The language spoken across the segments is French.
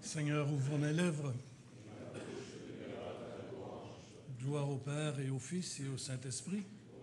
Seigneur, ouvre mes lèvres. Gloire au Père et au Fils et au Saint-Esprit.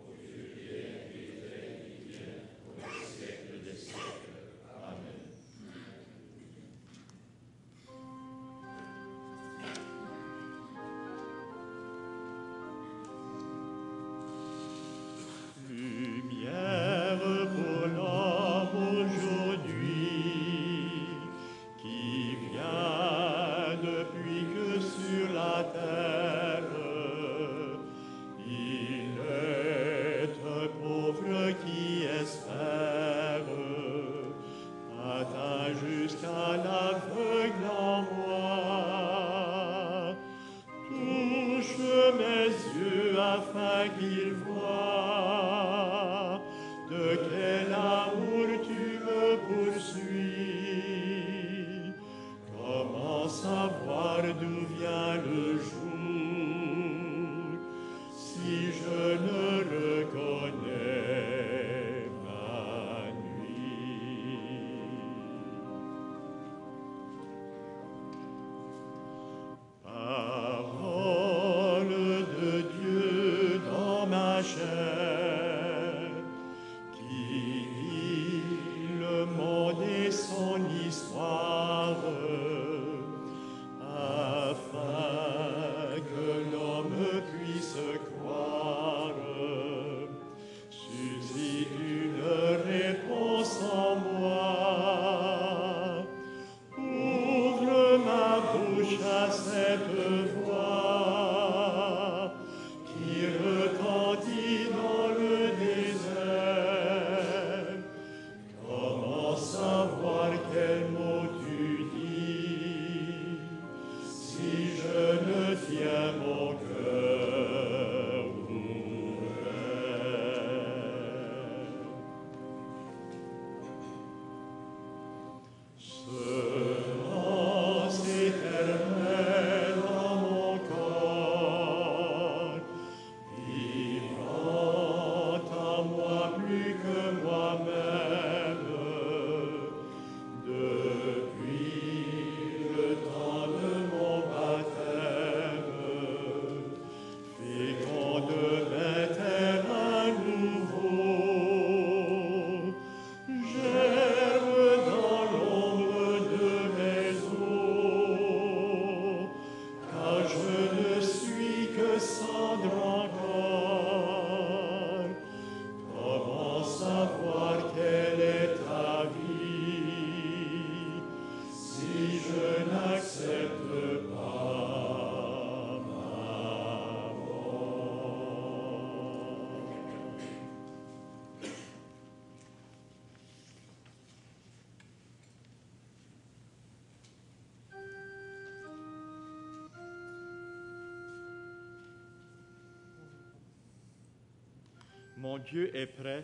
Mon Dieu est prêt,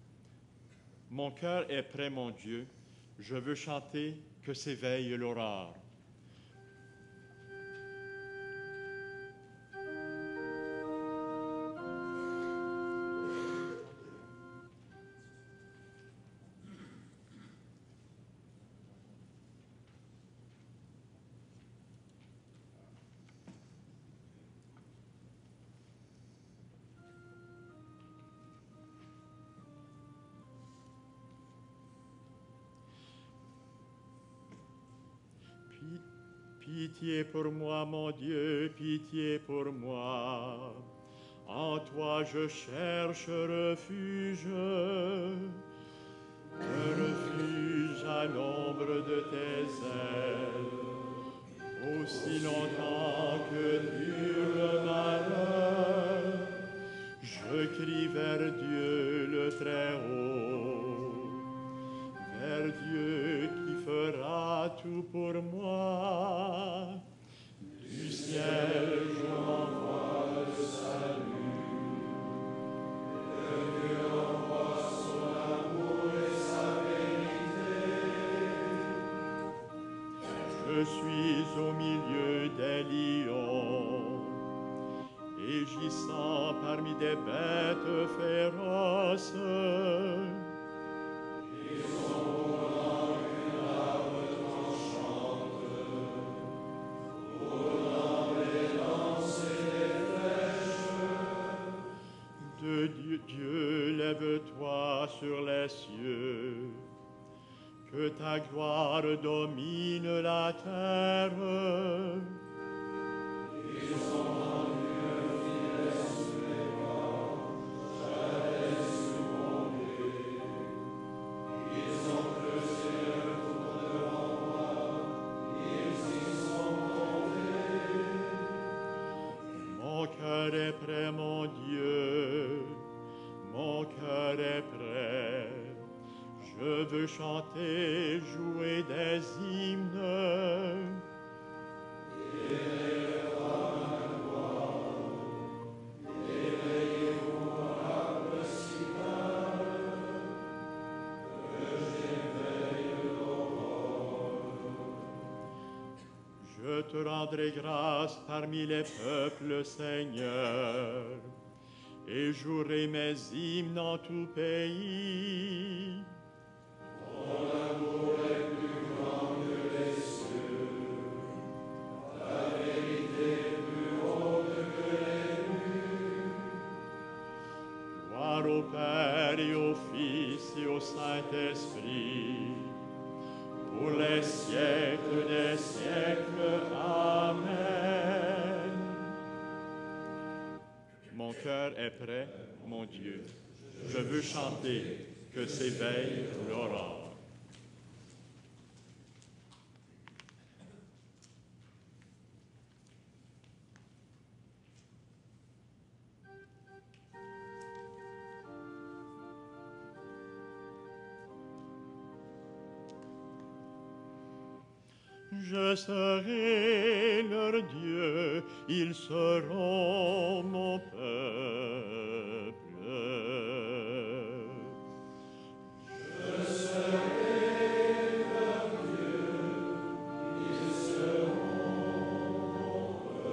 mon cœur est prêt, mon Dieu, je veux chanter que s'éveille l'aurore. Pitié pour moi, mon Dieu, pitié pour moi. En toi je cherche refuge, à l'ombre de tes ailes. Aussi longtemps que dure le malheur, je crie vers Dieu le Très-Haut, vers Dieu qui fera tout pour moi. Du ciel je m'envoie le salut, et Dieu envoie son amour et sa vérité. Je suis au milieu des lions, et gissant parmi des bêtes féroces. les cieux. Que ta gloire domine la terre. Mon cœur est prêt, mon Dieu, mon cœur est prêt. Je veux chanter, jouer des hymnes. Je te rendrai grâce parmi les peuples, Seigneur, et jouerai mes hymnes en tout pays. Gloire au Père et au Fils et au Saint-Esprit, pour les siècles des siècles. Amen. Mon cœur est prêt, mon Dieu. Je veux chanter, que s'éveille l'aurore. Je serai leur Dieu, ils seront mon peuple. Je serai leur Dieu, ils seront mon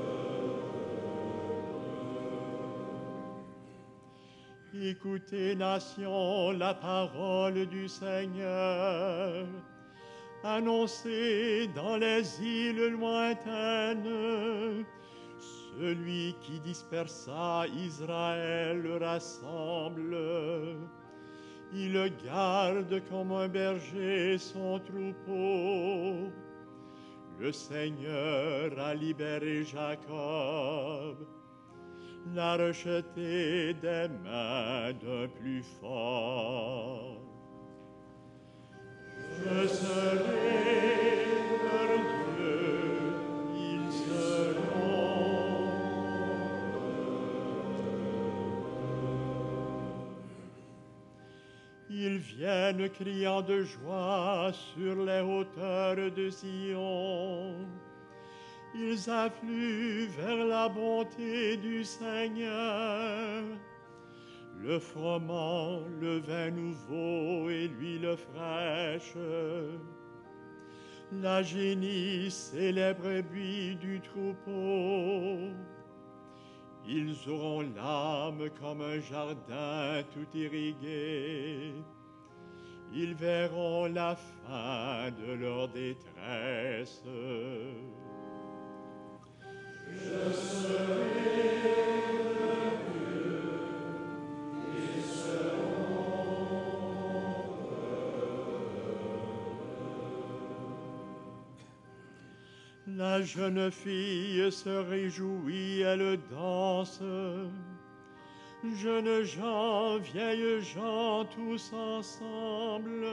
peuple. Écoutez, nations, la parole du Seigneur. Annoncez dans les îles lointaines, celui qui dispersa Israël le rassemble. Il le garde comme un berger son troupeau. Le Seigneur a libéré Jacob, l'a rejeté des mains d'un plus fort. Je serai leur Dieu, ils seront. Ils viennent criant de joie sur les hauteurs de Sion. Ils affluent vers la bonté du Seigneur. Le froment, le vin nouveau et l'huile fraîche. La génisse et les brebis du troupeau. Ils auront l'âme comme un jardin tout irrigué. Ils verront la fin de leur détresse. Je serai La jeune fille se réjouit, elle danse. Jeunes gens, vieilles gens, tous ensemble.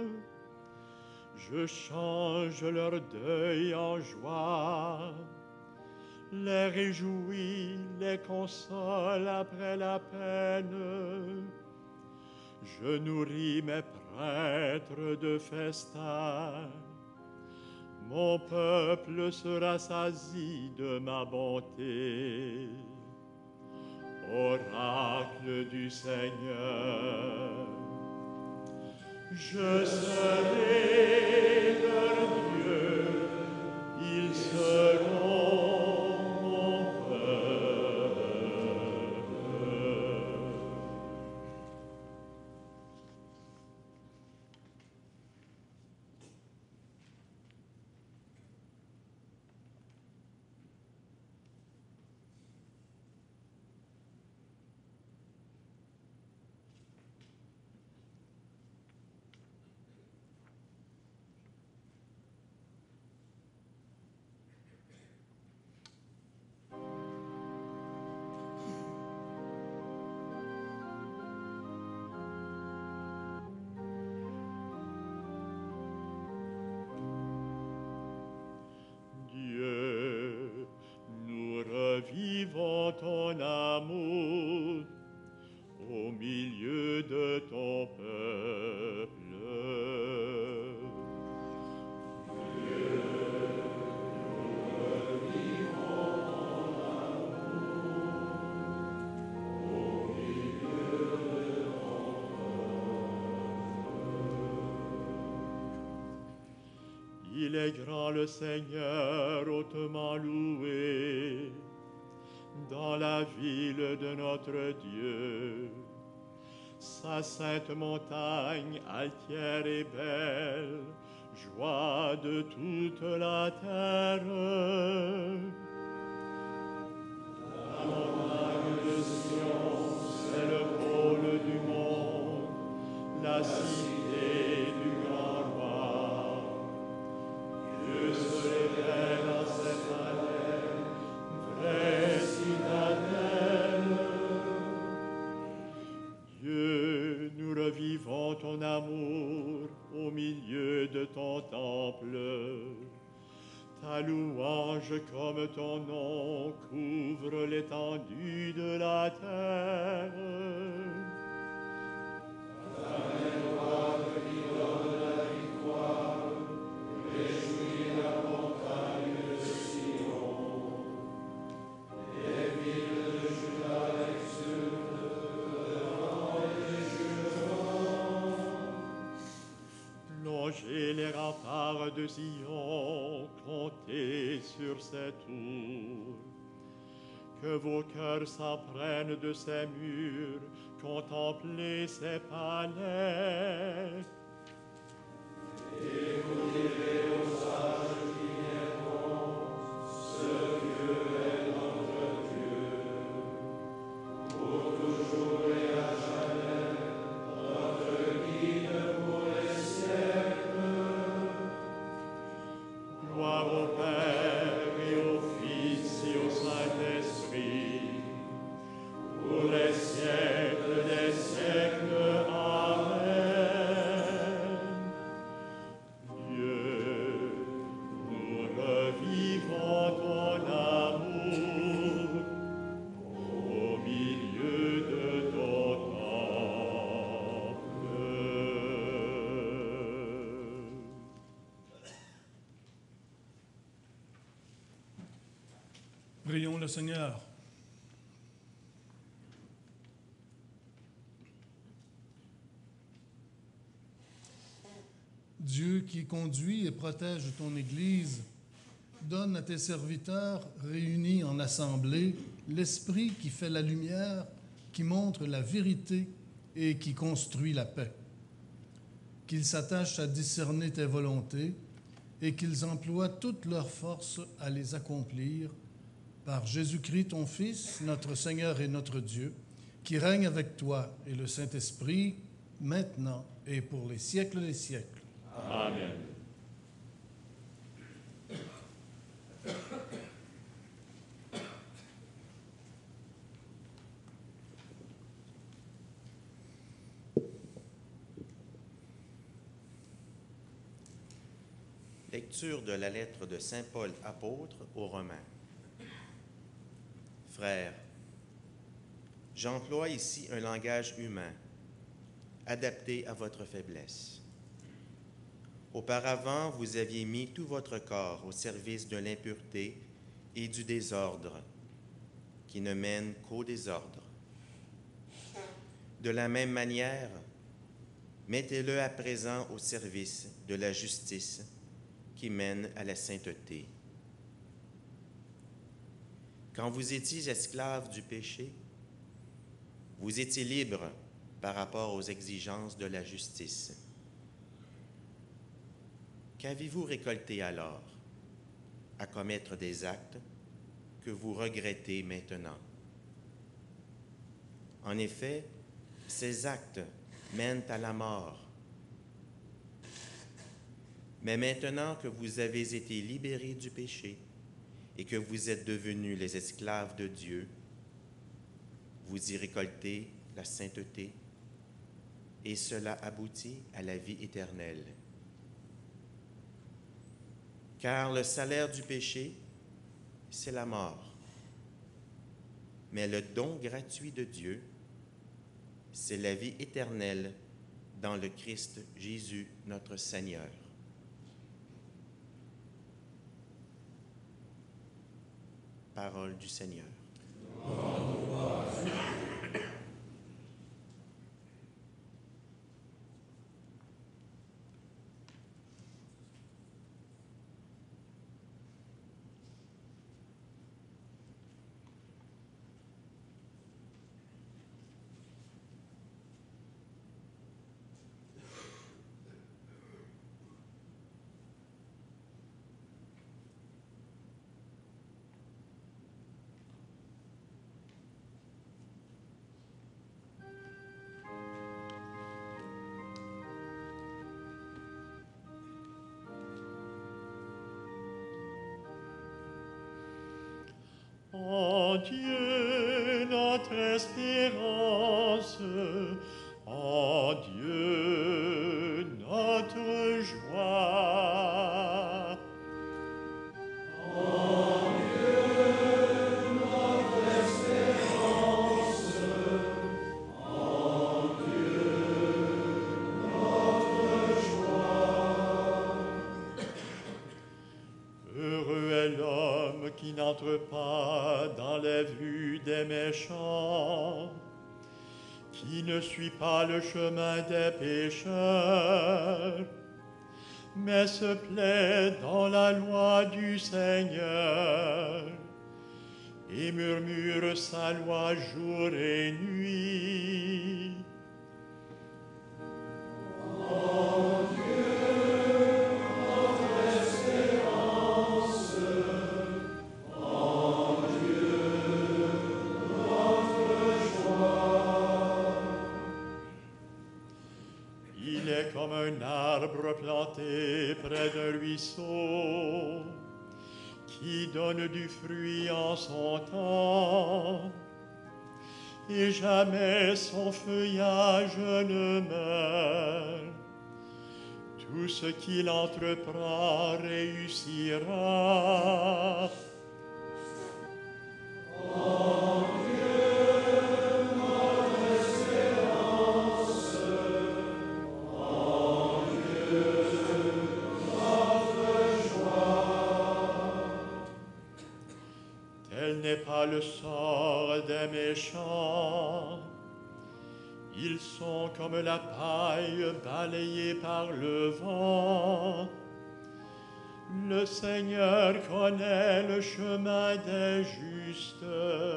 Je change leur deuil en joie. Les réjouis, les console après la peine. Je nourris mes prêtres de festin. Mon peuple se rassasie de ma bonté. Oracle du Seigneur, je serai leur Dieu, ils seront mon peuple. vivant ton amour au milieu de ton peuple. Il est grand le Seigneur, hautement loué, dans la ville de notre Dieu. Sa sainte montagne, altière et belle, joie de toute la terre. La montagne de Sion, c'est le pôle du monde, la cité du grand roi. Dieu se révèle en cette année, vraie citadelle. Dieu, nous revivons ton amour au milieu de ton temple. Ta louange comme ton nom couvre l'étendue de la terre. Plongez les remparts de Sion, comptez sur ses tours. Que vos cœurs s'emprennent de ses murs, contemplez ses palais. Et vous direz aux sages qui viendront, ce Dieu est notre Dieu, pour toujours et à jamais, notre guide pour les siècles. Gloire au Père et au Fils et au Saint-Esprit, pour les siècles des siècles. Amen. Dieu, nous revivons ton amour au milieu de ton temple. Prions le Seigneur. Dieu qui conduit et protège ton Église, donne à tes serviteurs réunis en assemblée l'esprit qui fait la lumière, qui montre la vérité et qui construit la paix. Qu'ils s'attachent à discerner tes volontés et qu'ils emploient toute leur force à les accomplir par Jésus-Christ, ton Fils, notre Seigneur et notre Dieu, qui règne avec toi et le Saint-Esprit, maintenant et pour les siècles des siècles. Amen. Lecture de la lettre de Saint Paul apôtre aux Romains. Frères, j'emploie ici un langage humain, adapté à votre faiblesse. Auparavant, vous aviez mis tout votre corps au service de l'impureté et du désordre, qui ne mènent qu'au désordre. De la même manière, mettez-le à présent au service de la justice, qui mène à la sainteté. Quand vous étiez esclaves du péché, vous étiez libres par rapport aux exigences de la justice. Qu'avez-vous récolté alors? À commettre des actes que vous regrettez maintenant. En effet, ces actes mènent à la mort. Mais maintenant que vous avez été libérés du péché et que vous êtes devenus les esclaves de Dieu, vous y récoltez la sainteté et cela aboutit à la vie éternelle. Car le salaire du péché, c'est la mort. mais le don gratuit de Dieu, c'est la vie éternelle dans le Christ Jésus, notre Seigneur. Parole du Seigneur. En Dieu notre espérance, en Dieu notre joie. En Dieu notre espérance, en Dieu notre joie. Heureux est l'homme qui n'entre pas dans la vue des méchants, qui ne suit pas le chemin des pécheurs, mais se plaît dans la loi du Seigneur et murmure sa loi jour et nuit. Comme un arbre planté près d'un ruisseau, qui donne du fruit en son temps, et jamais son feuillage ne meurt. Tout ce qu'il entreprend réussira. Pas le sort des méchants. Ils sont comme la paille balayée par le vent. Le Seigneur connaît le chemin des justes,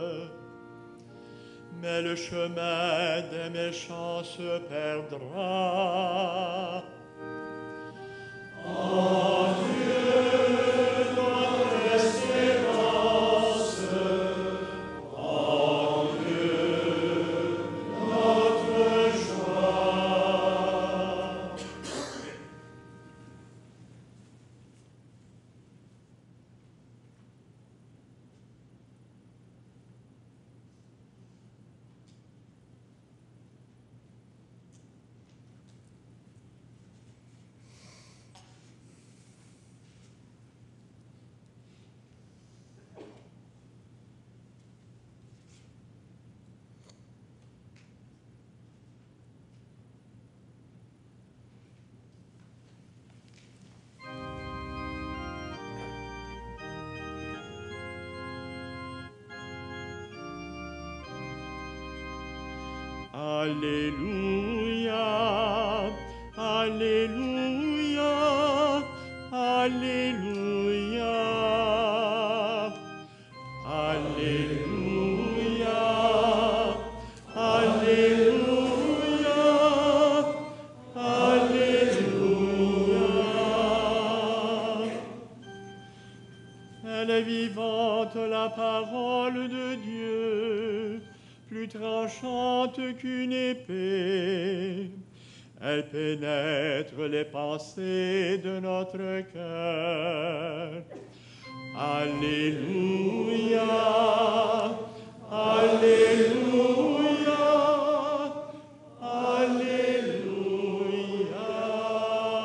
mais le chemin des méchants se perdra. En Dieu, notre espérance, en Dieu, notre joie. Alléluia, Alléluia, Alléluia, Alléluia, Alléluia, Alléluia. Elle est vivante, la parole de Dieu, plus tranchante qu'une épée. Elle pénètre les pensées de notre cœur. Alléluia, Alléluia,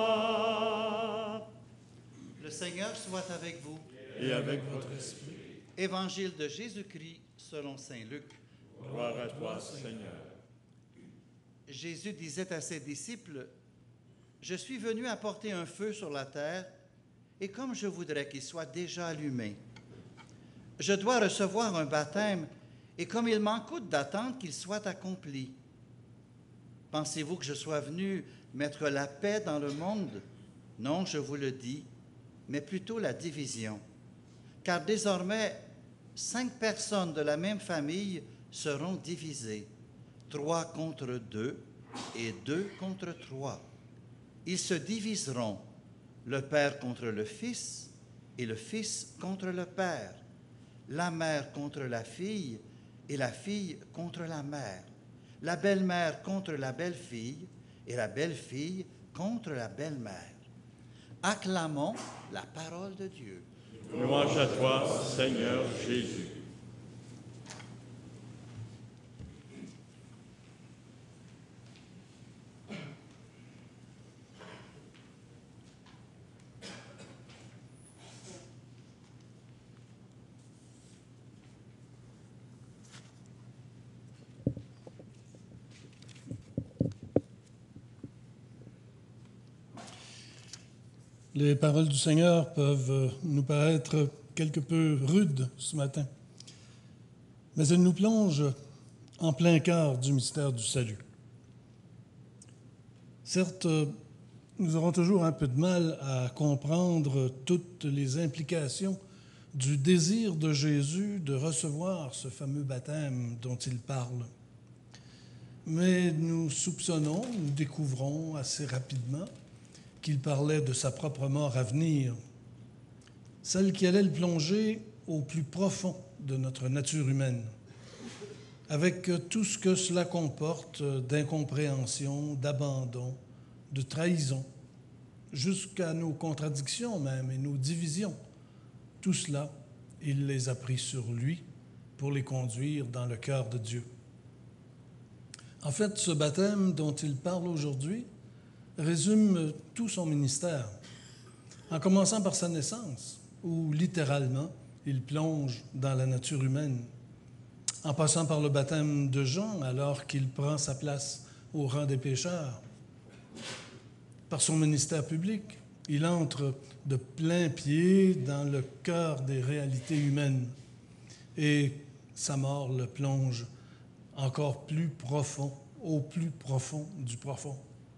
Alléluia. Le Seigneur soit avec vous. Et avec votre votre esprit. Évangile de Jésus-Christ selon saint Luc. Gloire à toi, Seigneur. Jésus disait à ses disciples, « Je suis venu apporter un feu sur la terre, et comme je voudrais qu'il soit déjà allumé. Je dois recevoir un baptême, et comme il m'en coûte d'attendre qu'il soit accompli. Pensez-vous que je sois venu mettre la paix dans le monde? Non, je vous le dis, mais plutôt la division. Car désormais, 5 personnes de la même famille seront divisées, 3 contre 2 et 2 contre 3. Ils se diviseront, le père contre le fils et le fils contre le père, la mère contre la fille et la fille contre la mère, la belle-mère contre la belle-fille et la belle-fille contre la belle-mère. Acclamons la parole de Dieu. Louange à toi, Seigneur Jésus. Les paroles du Seigneur peuvent nous paraître quelque peu rudes ce matin, mais elles nous plongent en plein cœur du mystère du salut. Certes, nous aurons toujours un peu de mal à comprendre toutes les implications du désir de Jésus de recevoir ce fameux baptême dont il parle. Mais nous soupçonnons, nous découvrons assez rapidement qu'il parlait de sa propre mort à venir, celle qui allait le plonger au plus profond de notre nature humaine, avec tout ce que cela comporte d'incompréhension, d'abandon, de trahison, jusqu'à nos contradictions même et nos divisions. Tout cela, il les a pris sur lui pour les conduire dans le cœur de Dieu. En fait, ce baptême dont il parle aujourd'hui résume tout son ministère, en commençant par sa naissance, où littéralement il plonge dans la nature humaine, en passant par le baptême de Jean alors qu'il prend sa place au rang des pécheurs. Par son ministère public, il entre de plein pied dans le cœur des réalités humaines et sa mort le plonge encore plus profond, au plus profond du profond.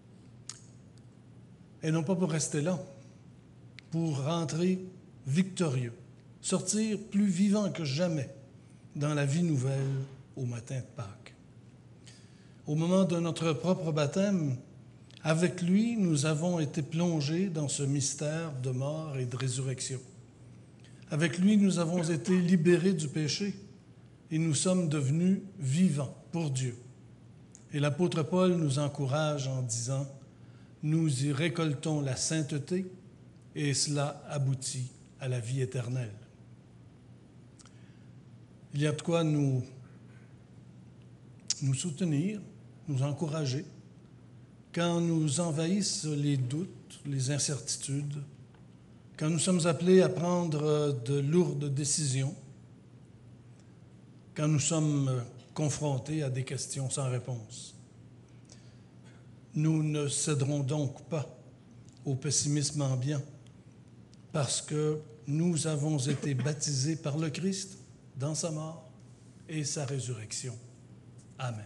Et non pas pour rester là, pour rentrer victorieux, sortir plus vivant que jamais dans la vie nouvelle au matin de Pâques. Au moment de notre propre baptême, avec lui, nous avons été plongés dans ce mystère de mort et de résurrection. Avec lui, nous avons été libérés du péché et nous sommes devenus vivants pour Dieu. Et l'apôtre Paul nous encourage en disant « Nous y récoltons la sainteté et cela aboutit à la vie éternelle. » Il y a de quoi nous soutenir, nous encourager, quand nous envahissent les doutes, les incertitudes, quand nous sommes appelés à prendre de lourdes décisions, quand nous sommes confrontés à des questions sans réponse. Nous ne céderons donc pas au pessimisme ambiant parce que nous avons été baptisés par le Christ dans sa mort et sa résurrection. Amen.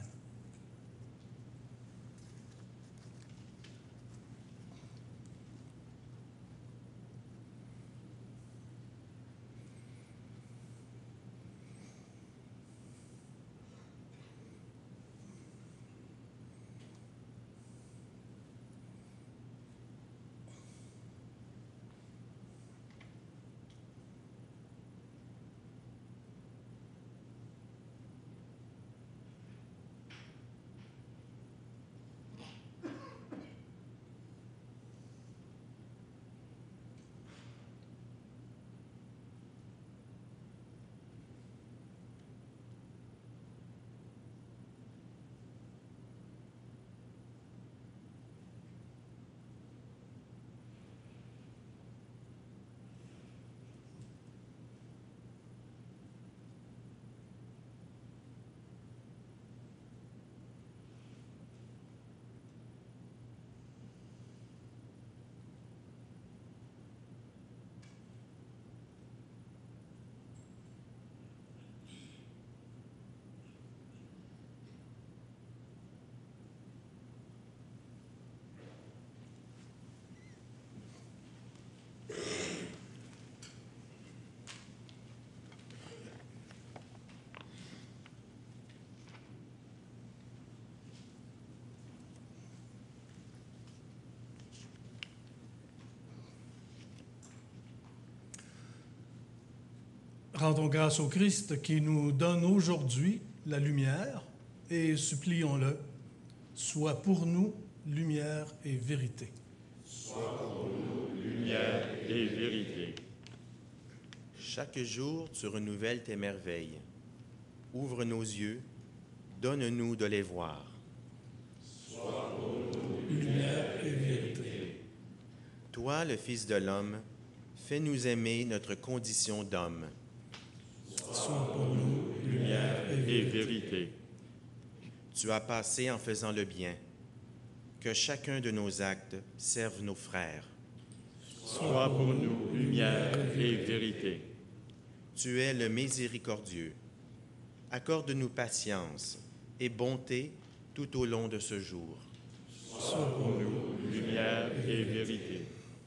Rendons grâce au Christ qui nous donne aujourd'hui la lumière et supplions-le, sois pour nous lumière et vérité. Sois pour nous lumière et vérité. Chaque jour, tu renouvelles tes merveilles. Ouvre nos yeux, donne-nous de les voir. Sois pour nous Lumière et vérité. Toi, le Fils de l'homme, fais-nous aimer notre condition d'homme. Sois pour nous lumière et vérité. Tu as passé en faisant le bien. Que chacun de nos actes serve nos frères. Sois pour nous lumière et vérité. Tu es le miséricordieux. Accorde-nous patience et bonté tout au long de ce jour. Sois pour nous lumière et vérité.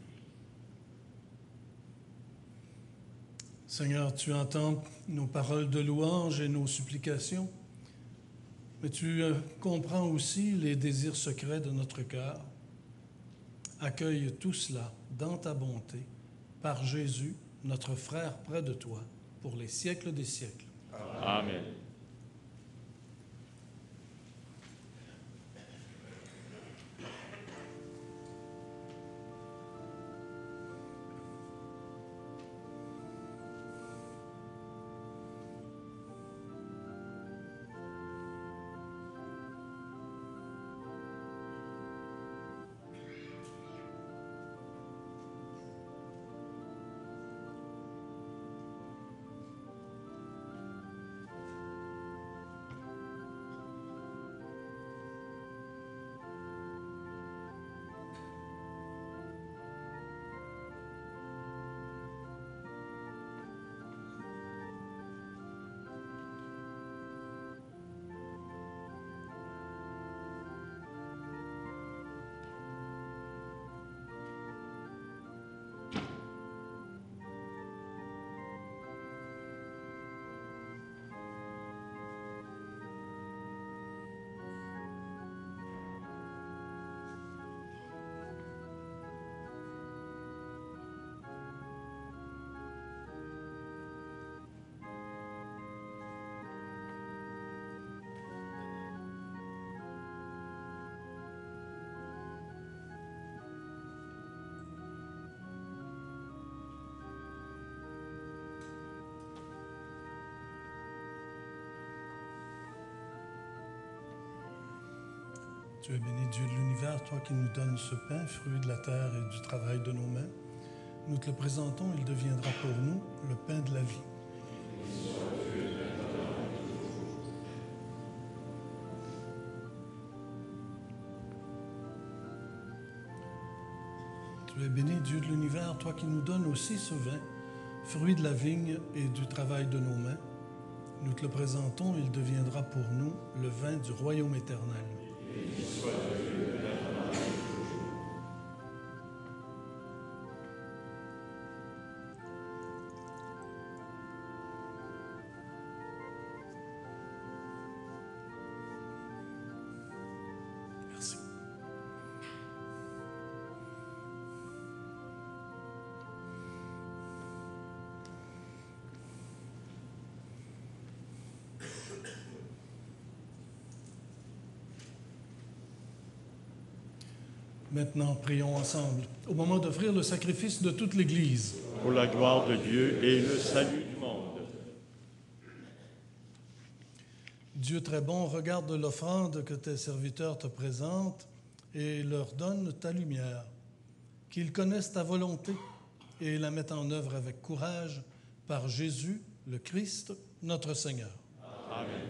Seigneur, tu entends nos paroles de louange et nos supplications, mais tu comprends aussi les désirs secrets de notre cœur. Accueille tout cela dans ta bonté, par Jésus, notre frère près de toi, pour les siècles des siècles. Amen. Tu es béni, Dieu de l'univers, toi qui nous donnes ce pain, fruit de la terre et du travail de nos mains. Nous te le présentons, il deviendra pour nous le pain de la vie. Tu es béni, Dieu de l'univers, toi qui nous donnes aussi ce vin, fruit de la vigne et du travail de nos mains. Nous te le présentons, il deviendra pour nous le vin du royaume éternel. Merci. Maintenant, prions ensemble, au moment d'offrir le sacrifice de toute l'Église. Pour la gloire de Dieu et le salut du monde. Dieu très bon, regarde l'offrande que tes serviteurs te présentent et leur donne ta lumière. Qu'ils connaissent ta volonté et la mettent en œuvre avec courage par Jésus, le Christ, notre Seigneur. Amen.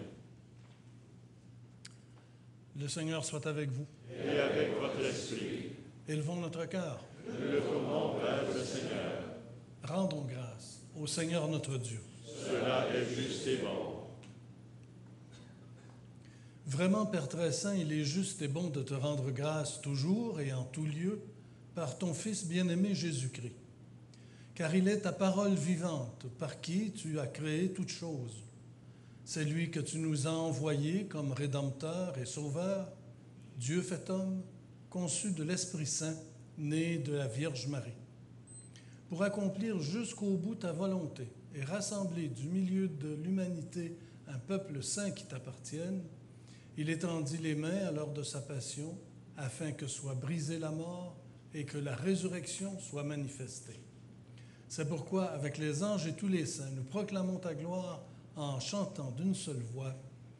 Le Seigneur soit avec vous. Et avec votre esprit, Élevons notre cœur. nous le tournons vers le Seigneur. Rendons grâce au Seigneur notre Dieu. Cela est juste et bon. Vraiment, Père très saint, il est juste et bon de te rendre grâce toujours et en tout lieu par ton Fils bien-aimé Jésus-Christ. Car il est ta parole vivante par qui tu as créé toutes choses. C'est lui que tu nous as envoyé comme Rédempteur et Sauveur, Dieu fait homme, conçu de l'Esprit Saint, né de la Vierge Marie, pour accomplir jusqu'au bout ta volonté et rassembler du milieu de l'humanité un peuple saint qui t'appartienne, il étendit les mains à l'heure de sa passion, afin que soit brisée la mort et que la résurrection soit manifestée. C'est pourquoi, avec les anges et tous les saints, nous proclamons ta gloire en chantant d'une seule voix.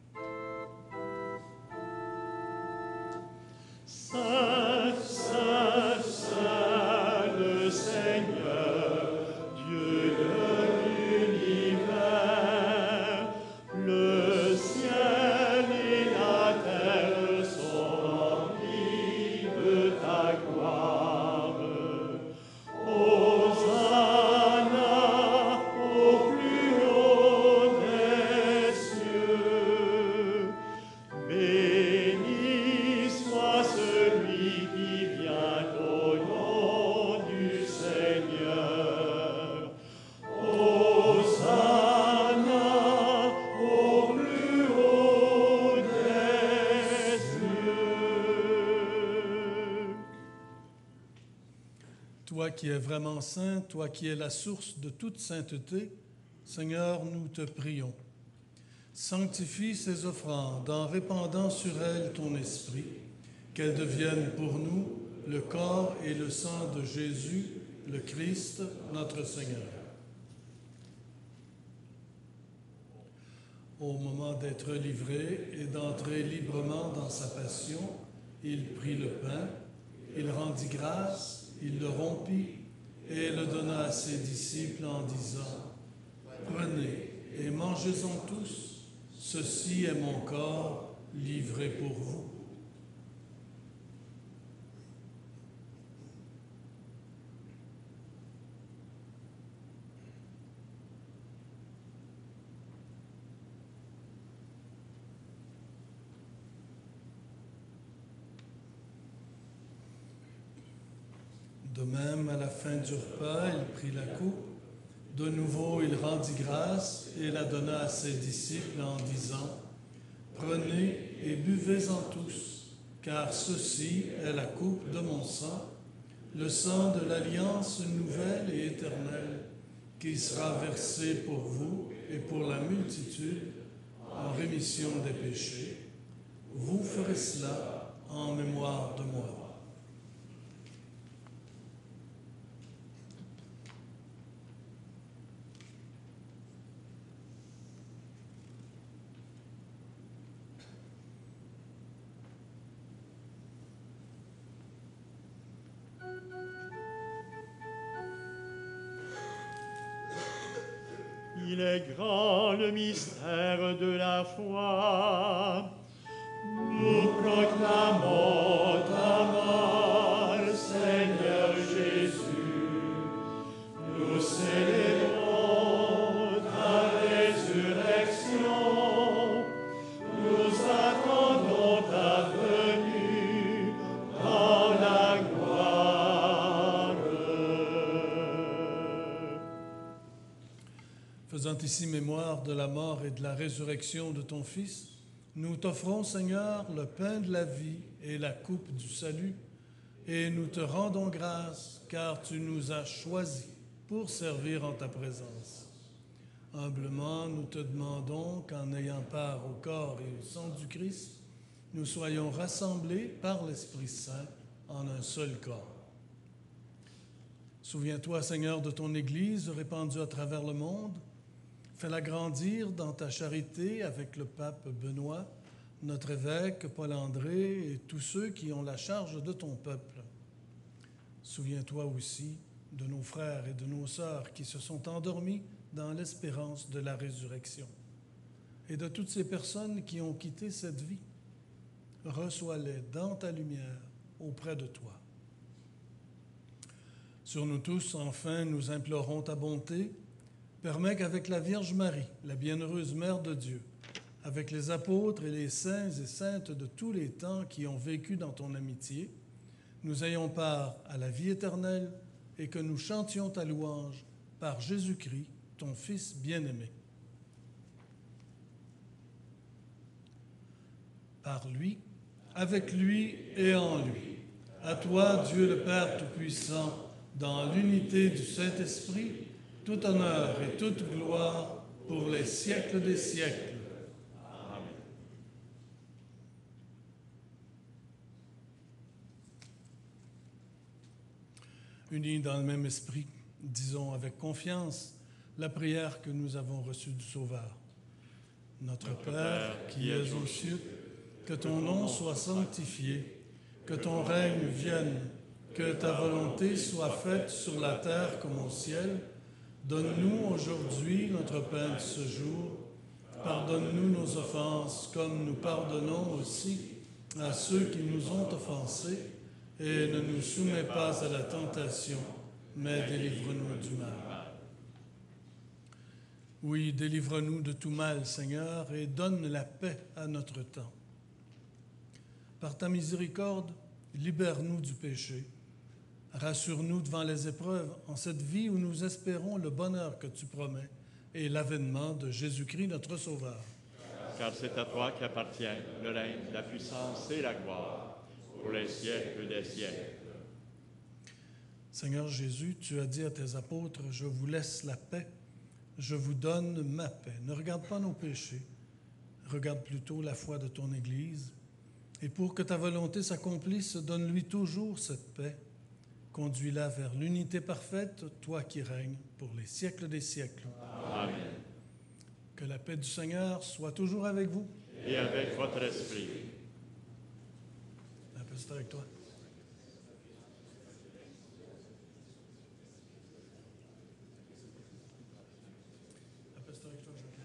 Saint, Saint, Saint, le Seigneur, Dieu de l'univers, le ciel et la terre sont remplis de ta gloire. Hosanna au plus haut des cieux. Béni soit celui qui vient au nom du Seigneur. Hosanna au plus haut des cieux. Toi qui es vraiment saint, toi qui es la source de toute sainteté, Seigneur, nous te prions. Sanctifie ces offrandes en répandant sur elles ton esprit, qu'elles deviennent pour nous le corps et le sang de Jésus, le Christ, notre Seigneur. Au moment d'être livré et d'entrer librement dans sa passion, il prit le pain, il rendit grâce, il le rompit et le donna à ses disciples en disant « Prenez et mangez-en tous. Ceci est mon corps livré pour vous. » De même, à la fin du repas, il prit la coupe. De nouveau, il rendit grâce et la donna à ses disciples en disant « Prenez et buvez-en tous, car ceci est la coupe de mon sang, le sang de l'alliance nouvelle et éternelle, qui sera versé pour vous et pour la multitude en rémission des péchés. Vous ferez cela en mémoire de moi. » Il est grand le mystère de la foi. Nous proclamons ta mort, Seigneur Jésus. Nous célébrons ta résurrection. Nous attendons ta venue dans la gloire. Faisant ici mémoire de la mort et de la résurrection de ton Fils, nous t'offrons, Seigneur, le pain de la vie et la coupe du salut, et nous te rendons grâce, car tu nous as choisis pour servir en ta présence. Humblement, nous te demandons qu'en ayant part au corps et au sang du Christ, nous soyons rassemblés par l'Esprit Saint en un seul corps. Souviens-toi, Seigneur, de ton Église répandue à travers le monde. Fais-la grandir dans ta charité avec le pape Benoît, notre évêque Paul-André et tous ceux qui ont la charge de ton peuple. Souviens-toi aussi de nos frères et de nos sœurs qui se sont endormis dans l'espérance de la résurrection et de toutes ces personnes qui ont quitté cette vie. Reçois-les dans ta lumière auprès de toi. Sur nous tous, enfin, nous implorons ta bonté. Permets qu'avec la Vierge Marie, la bienheureuse Mère de Dieu, avec les apôtres et les saints et saintes de tous les temps qui ont vécu dans ton amitié, nous ayons part à la vie éternelle et que nous chantions ta louange par Jésus-Christ, ton Fils bien-aimé. Par lui, avec lui et en lui. À toi, Dieu le Père Tout-Puissant, dans l'unité du Saint-Esprit, tout honneur et toute gloire pour les siècles des siècles. Amen. Unis dans le même esprit, disons avec confiance la prière que nous avons reçue du Sauveur. Notre Père, qui es aux cieux, que ton nom soit sanctifié, que ton règne vienne, que ta volonté soit faite sur la terre comme au ciel. Donne-nous aujourd'hui notre pain de ce jour. Pardonne-nous nos offenses, comme nous pardonnons aussi à ceux qui nous ont offensés. Et ne nous soumets pas à la tentation, mais délivre-nous du mal. Oui, délivre-nous de tout mal, Seigneur, et donne la paix à notre temps. Par ta miséricorde, libère-nous du péché. Rassure-nous devant les épreuves en cette vie où nous espérons le bonheur que tu promets et l'avènement de Jésus-Christ, notre Sauveur. Car c'est à toi qu'appartient le règne, la puissance et la gloire pour les siècles des siècles. Seigneur Jésus, tu as dit à tes apôtres, « Je vous laisse la paix, je vous donne ma paix. » Ne regarde pas nos péchés, regarde plutôt la foi de ton Église. Et pour que ta volonté s'accomplisse, donne-lui toujours cette paix. Conduis-la vers l'unité parfaite, toi qui règnes pour les siècles des siècles. Amen. Que la paix du Seigneur soit toujours avec vous. Et avec votre esprit. La paix soit avec toi. La paix soit avec toi, Jacques.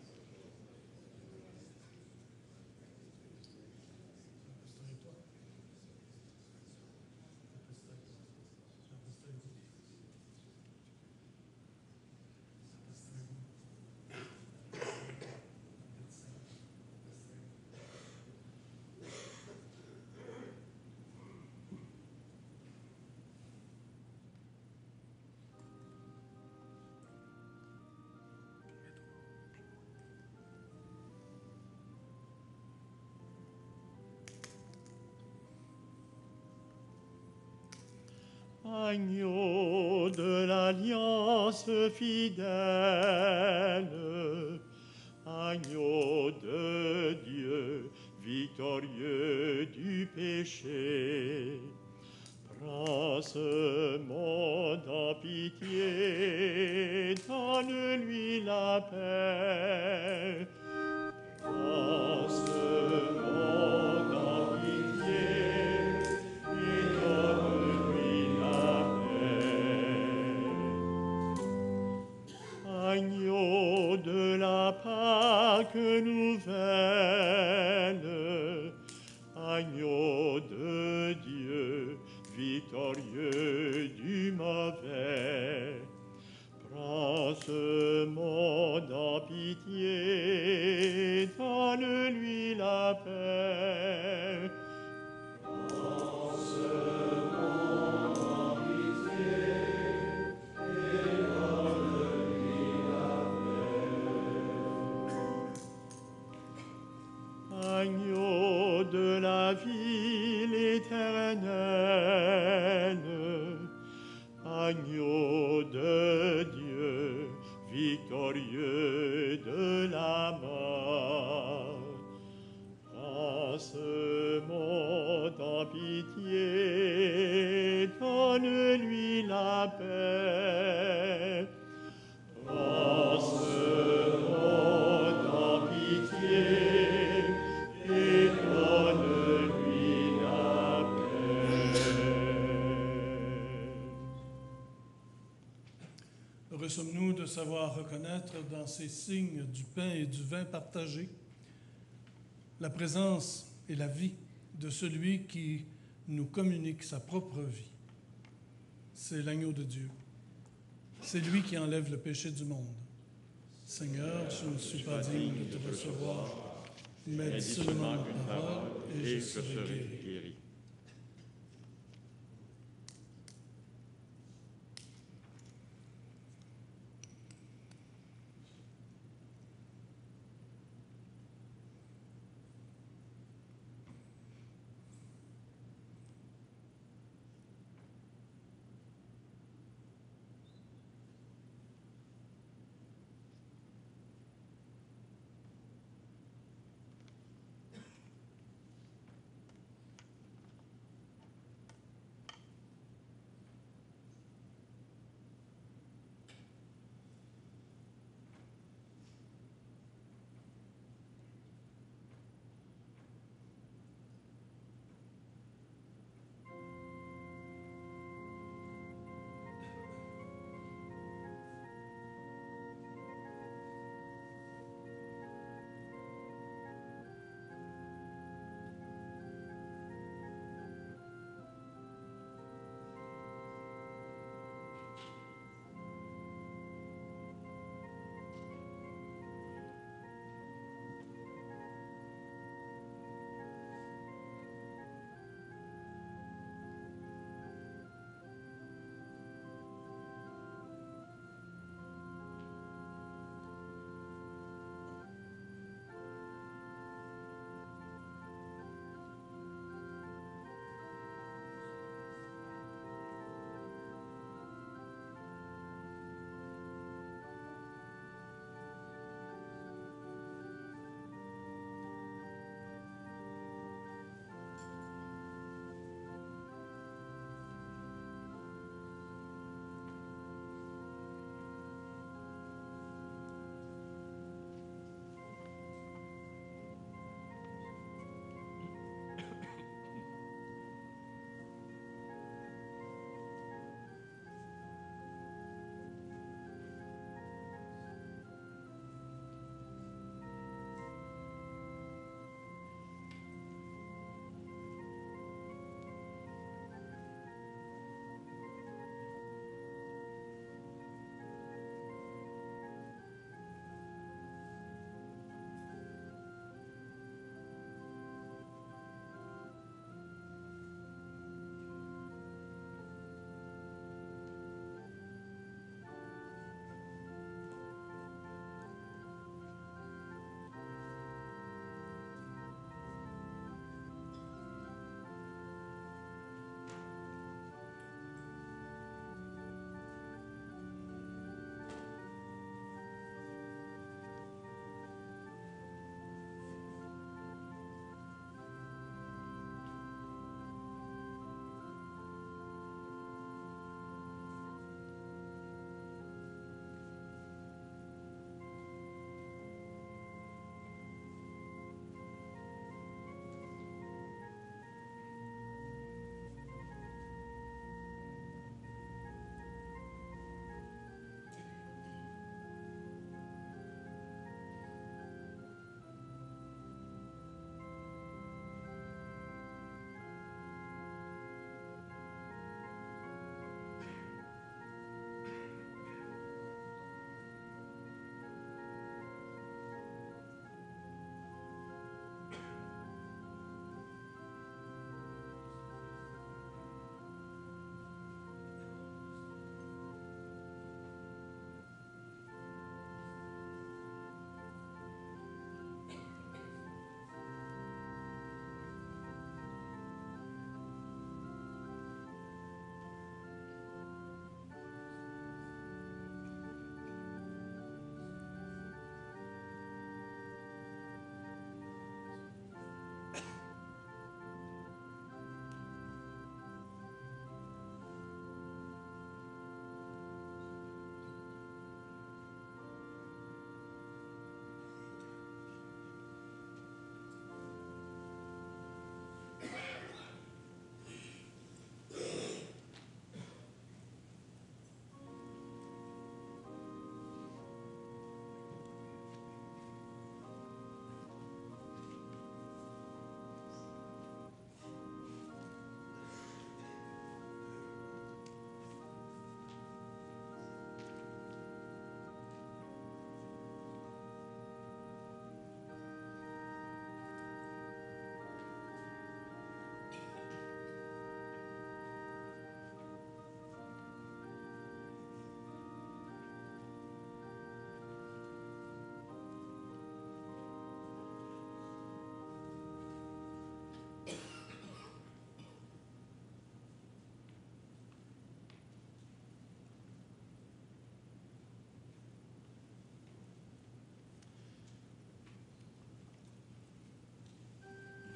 Agneau de l'alliance fidèle, agneau de Dieu, victorieux du péché, prends ce monde en pitié, donne-lui la paix. Prends ce monde en pitié, et donne-lui la paix. Agneau de la Pâque nouvelle, agneau de Dieu, victorieux du mauvais, prends ce monde en pitié, donne-lui la paix. Prends ce monde en pitié, et donne-lui la paix. Agneau de la vie éternelle, agneau de Dieu, victorieux de la mort, prends ce monde en pitié, donne-lui la paix. Prends ce monde en pitié, et donne-lui la paix. Heureux sommes-nous de savoir reconnaître dans ces signes du pain et du vin partagés la présence et la vie de celui qui nous communique sa propre vie. C'est l'agneau de Dieu. C'est lui qui enlève le péché du monde. Seigneur, je ne suis pas digne de te recevoir, mais dis seulement une parole et je serai guéri.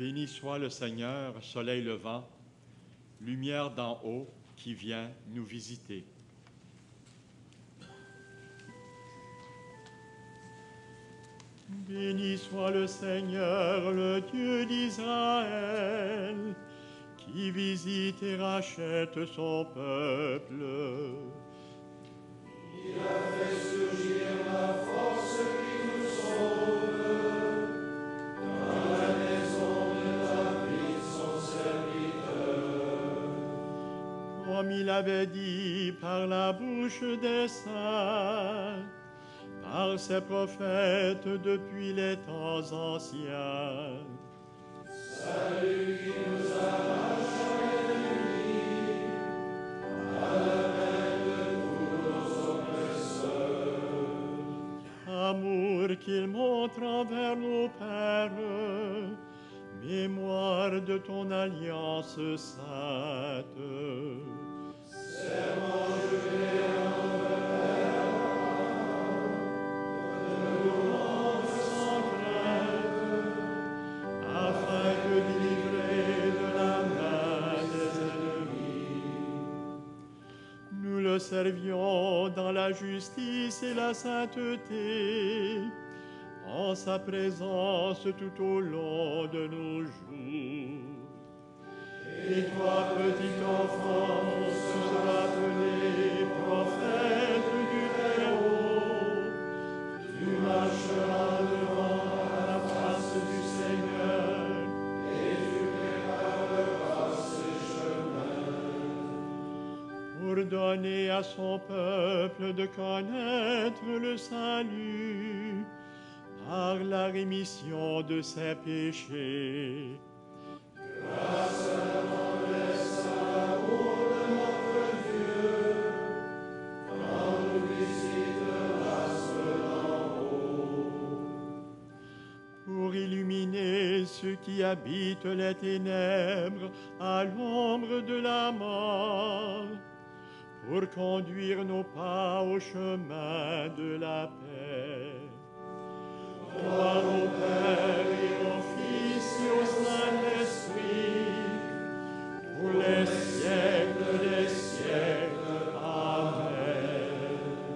Béni soit le Seigneur, soleil levant, lumière d'en haut qui vient nous visiter. Béni soit le Seigneur, le Dieu d'Israël, qui visite et rachète son peuple. Il a fait surgir la force qui nous sauve dans la maison de David, son serviteur. Comme il avait dit par la bouche des saints, par ses prophètes depuis les temps anciens. Salut qui nous arrache l'ennemi, à la main de tous nos oppresseurs. Amour qu'il montre envers nos pères, mémoire de ton alliance sainte. Serment juré envers de nous rendre sans crainte, Afin de délivrer de la main des ennemis. Nous le servions dans la justice et la sainteté, en sa présence tout au long de nos jours. Et toi, petit enfant, seras appelé prophète du Très-Haut. Tu marcheras devant la face du Seigneur et tu prépareras ses chemins. pour donner à son peuple de connaître le salut par la rémission de ses péchés. Grâce à la tendresse, à l'amour de notre Dieu, quand nous visitera d'en haut. Pour illuminer ceux qui habitent les ténèbres à l'ombre de la mort, pour conduire nos pas au chemin de la paix. Gloire au Père et au Fils et au Saint-Esprit, pour les siècles des siècles. Amen.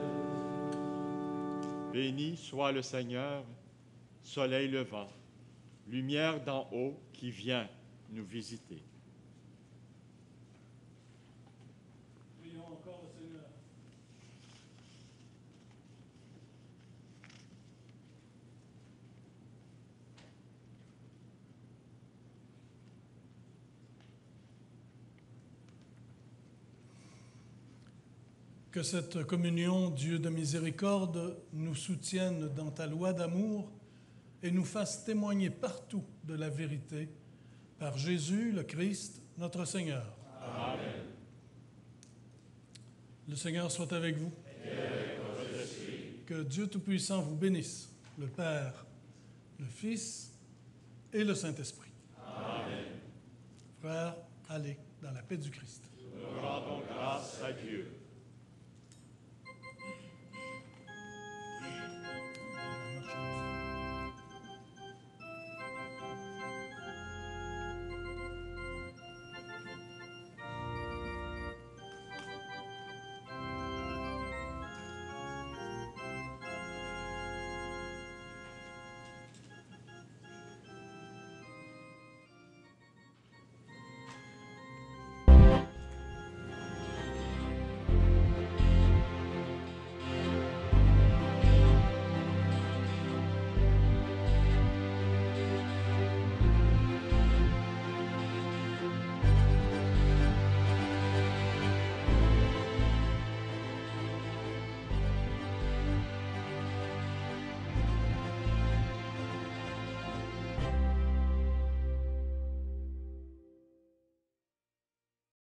Béni soit le Seigneur, soleil levant, lumière d'en haut qui vient nous visiter. Prions encore au Seigneur. Que cette communion, Dieu de miséricorde, nous soutienne dans ta loi d'amour et nous fasse témoigner partout de la vérité par Jésus le Christ, notre Seigneur. Amen. Le Seigneur soit avec vous. Et avec votre esprit. Que Dieu Tout-Puissant vous bénisse, le Père, le Fils et le Saint-Esprit. Amen. Frères, allez dans la paix du Christ. Nous rendons grâce à Dieu.